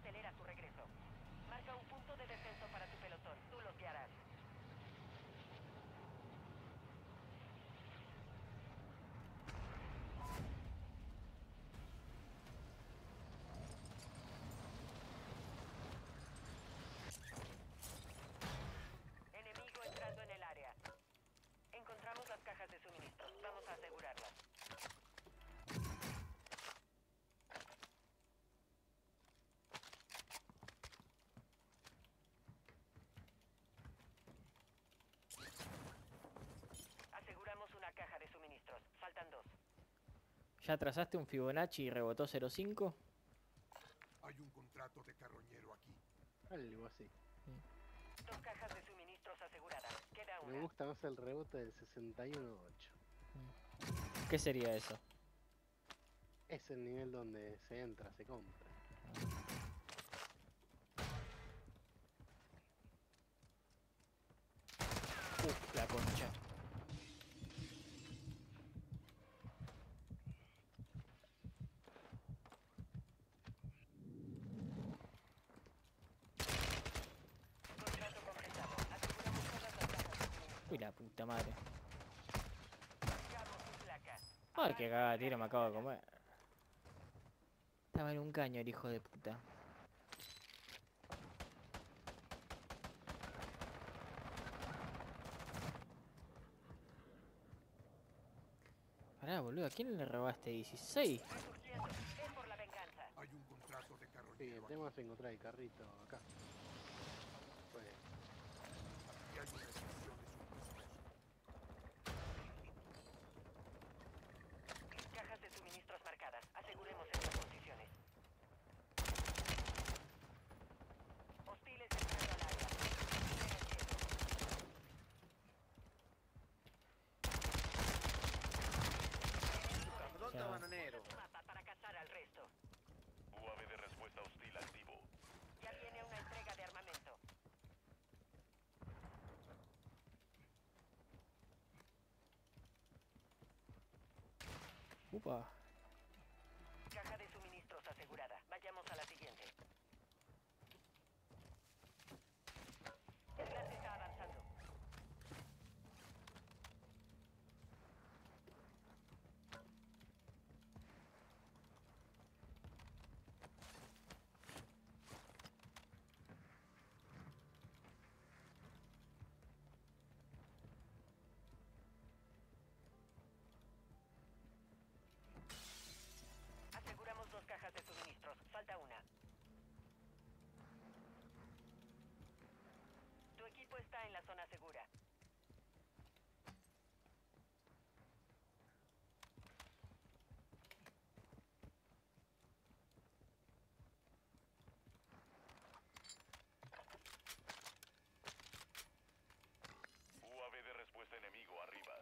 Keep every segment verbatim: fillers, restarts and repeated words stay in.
acelera su regreso. Marca un punto de descenso para tu pelotón. Tú los guiarás. Enemigo entrando en el área. Encontramos las cajas de suministros. Vamos a asegurarlas. Aseguramos una caja de suministros. Faltan dos. ¿Ya trazaste un Fibonacci y rebotó cero punto cinco? Hay un contrato de carroñero aquí. Algo así. Dos cajas de suministros aseguradas. Queda Me una. gusta más el rebote del sesenta y uno ocho. ¿Qué sería eso? Es el nivel donde se entra, se compra. Uf, la concha. Contrato completado. Aseguramos todas las cajas de suministros. Uy, la puta madre. Marcamos su placa. Ay, qué cagada tiro me acabo de comer. Estaba en un caño el hijo de puta. Pará, boludo, ¿a quién le robaste dieciséis? Resurgiendo. Es por la venganza. Hay un contrato de Sí, carroñero el aquí. tema es encontrar el carrito acá. Pues, Y hay una estación de suministros. Cajas de suministros marcadas. Aseguremos estas posiciones. Hostiles entrando al área. Cabrón de Ya. bananero. Usa tu mapa para cazar al resto. U A V de respuesta hostil activo. Ya viene una entrega de armamento. Upa. Caja de suministros asegurada. Vayamos a la siguiente. El gas está avanzando. Aseguramos dos cajas de suministros. Falta una. Tu equipo está en la zona segura. U A V de respuesta enemigo arriba.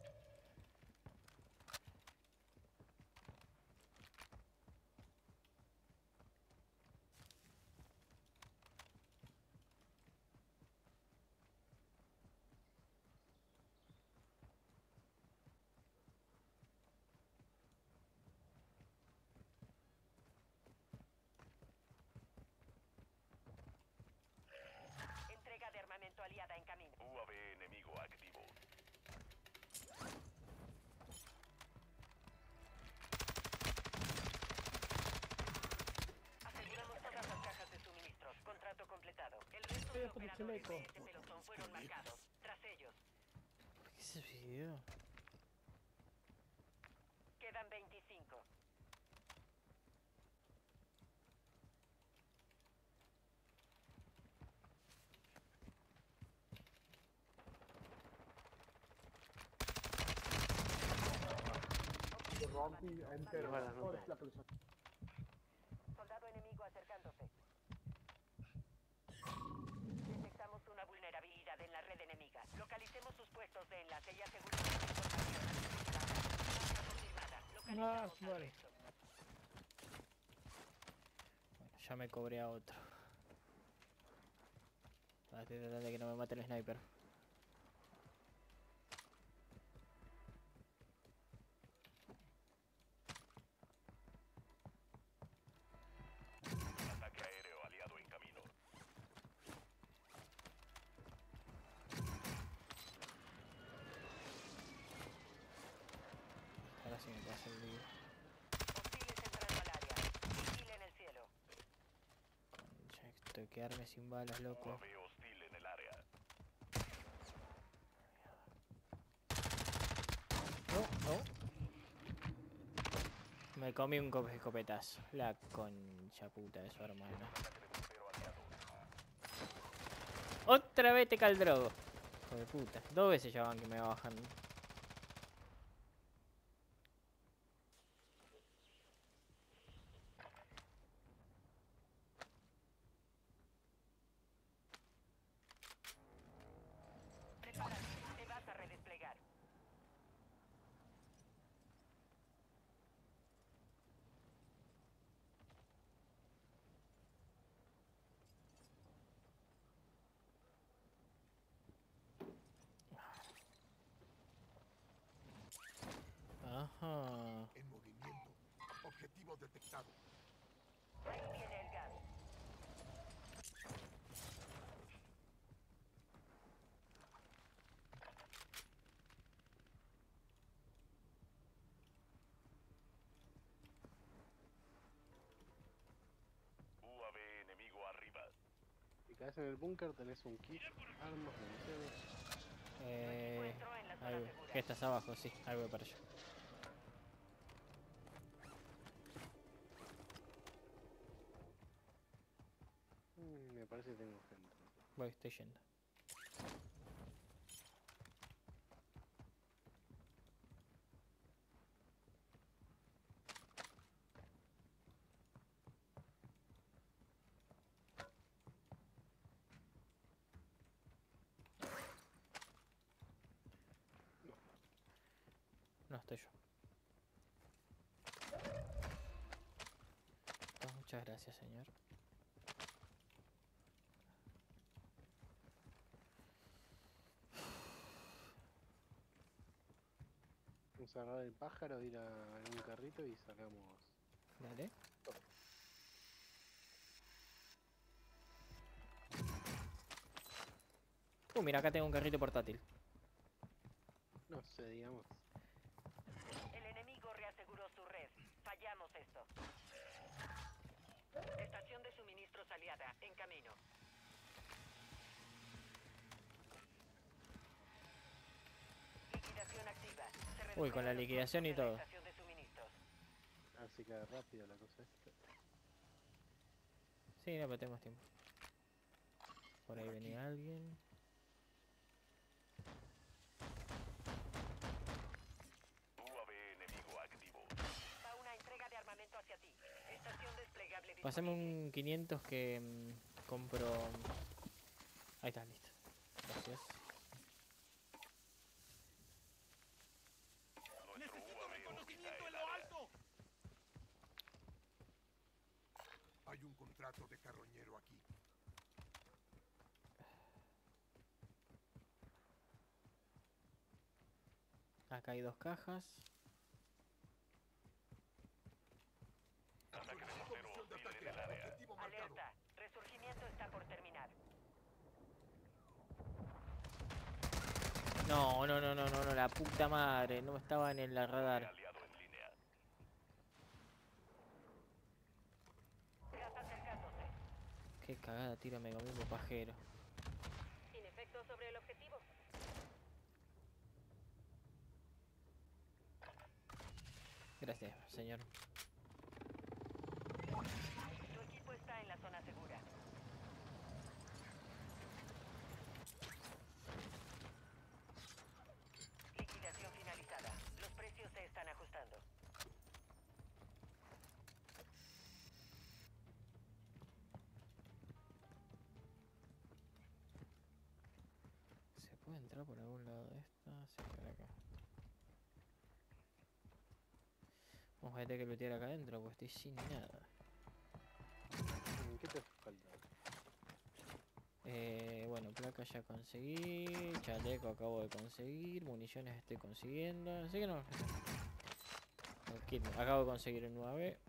Entrega de armamento aliada en camino. U A V enemigo activo. Aseguramos todas las cajas de suministros. Contrato completado. El resto de operadores de este pelotón fueron marcados. Tras ellos, ¿Por qué se suicidó? quedan veinticinco. Rompí entero. Balas, no. Ahora es la persona. Soldado enemigo acercándose. Detectamos una vulnerabilidad en la red enemiga. Localicemos sus puestos de enlace y aseguremos su información. Marca confirmada. Localizamos al vale. resto. Bueno, ya me cobré a otro. Ah, estoy tratando de que no me mate el sniper. Ataque aéreo estoy quedarme sin balas, loco. U A V hostil en el área. No, no. Me comí un co- escopetazo. La concha puta de su hermana. Otra vez te caldrogo. Hijo de puta. Dos veces ya van que me va bajando. Prepárate, te vas a redesplegar. Ajá. En movimiento. Objetivo detectado. Ahí viene el gas. U A V enemigo arriba. Si caes en el búnker tenés un kit, armas, municiones. Eh, Encuentro en la zona ahí voy. segura. ¿Qué estás abajo? Sí, ahí voy para allá. Mm, me parece que tengo gente. Voy, estoy yendo. No, estoy yo. Pues muchas gracias, señor. Vamos a agarrar el pájaro, ir a un carrito y sacamos. Dale. Uh, mira, acá tengo un carrito portátil. No sé, digamos. El enemigo reaseguró su red. Fallamos esto. Estación de suministros aliada, en camino. Liquidación activa. Se Uy, con la redujeron los liquidación y costos de la todo. estación de suministros. Así que rápido la cosa esta. Sí, no, pero tenemos tiempo. Por ahí venía alguien. U A V enemigo activo. Va una entrega de armamento hacia ti. Estación desplegable Pásame disponible. un quinientos que mm, compro. Ahí está, listo. Gracias. Nuestro U A V orbita el área. Hay un contrato de carroñero aquí. Acá hay dos cajas. Ataque de mortero Posición de hostil ataque. en el área. Objetivo marcado. Alerta. Resurgimiento está por terminar. No, no, no, no, no, no, la puta madre. No estaba en el radar. Aliado en línea. Gas acercándose. Qué cagada, tiro, me comí un pajero. Sin efecto sobre el objetivo. Gracias, señor. Tu equipo está en la zona segura. Liquidación finalizada. Los precios se están ajustando. ¿Se puede entrar por algún lado de esta? Sí, por acá. Vamos a tener que lootear acá adentro porque estoy sin nada. Mm, ¿Qué te hace falta? Eh, bueno, placa ya conseguí. Chaleco acabo de conseguir. Municiones estoy consiguiendo. Así que no. El kit, acabo de conseguir un U A V.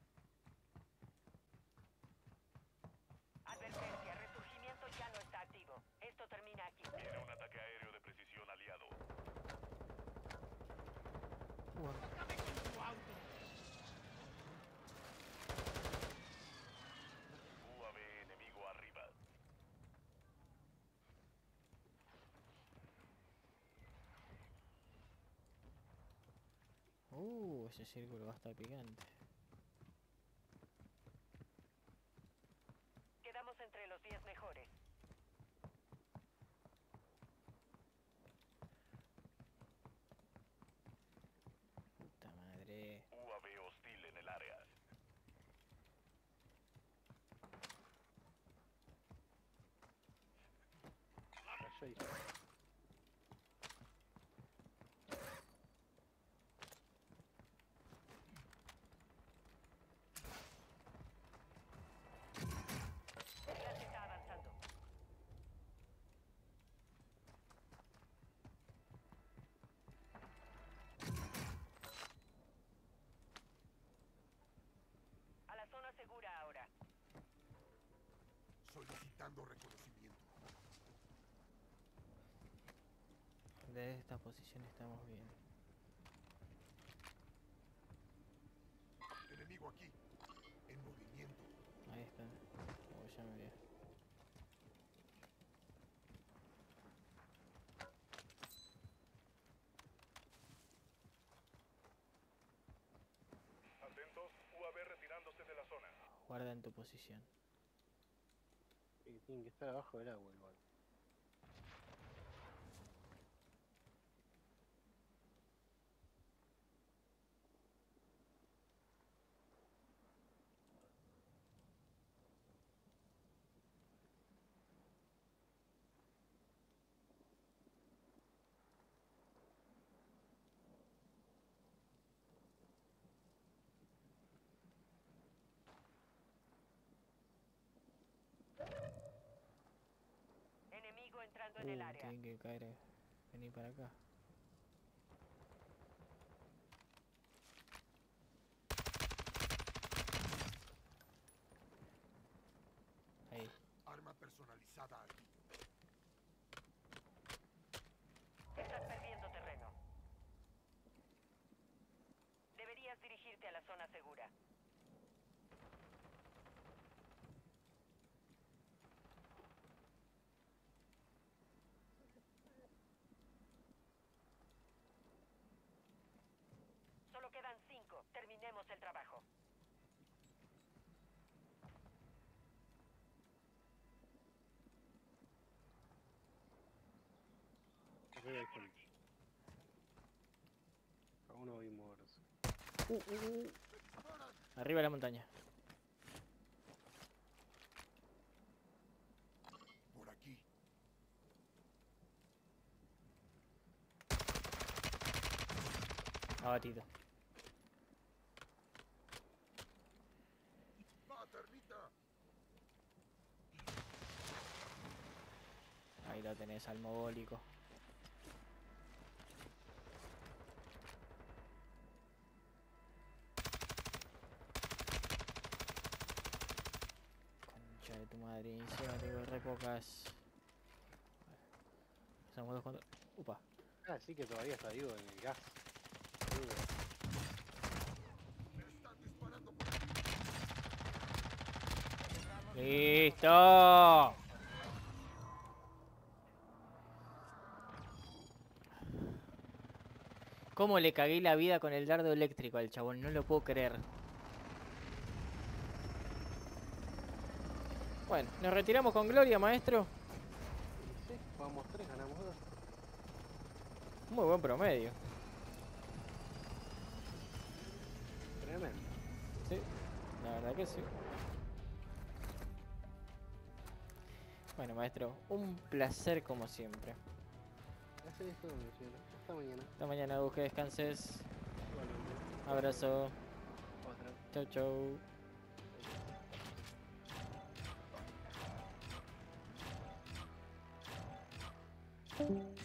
Advertencia. Resurgimiento ya no está activo. U A V enemigo arriba. Uh, ese círculo va a estar picante. Quedamos entre los diez mejores. Puta madre. U A V hostil en el área. Allá y- El gas está avanzando. A la zona segura ahora. Solicitando reconocimiento. Desde esta posición estamos bien. Enemigo aquí. En movimiento. Ahí está. Oh, ya me vi. Atentos, U A V retirándose de la zona. Guarda en tu posición. y tienen que estar abajo del agua igual. Enemigo entrando en el Uh, área. tienen que caer. eh. Vení para acá. Ahí. Arma personalizada aquí. Estás perdiendo terreno. Deberías dirigirte a la zona segura. Solo quedan cinco. Terminemos el trabajo. Arriba hay gente. A uno vi moverse. Uh, uh, uh. Arriba de la montaña. Por aquí. Abatido. ¡Va, termita! Ahí lo tenés al mogólico. Concha de tu madre, encima tengo re pocas. Estamos dos contra. Upa. Ah, sí que todavía está vivo en el gas. Boludo. ¡Me están disparando por aquí! ¡Listo! ¿Cómo le cagué la vida con el dardo eléctrico al chabón? No lo puedo creer. Bueno, nos retiramos con gloria, maestro. Y sí, jugamos tres, ganamos dos. Muy buen promedio. Tremendo. Sí, la verdad que sí. Bueno, maestro, un placer como siempre. Así es todo, mi cielo. Hasta mañana. Hasta mañana, Gus, que descanses. Igualmente. Abrazo. Otra. Chau, chau. Chau.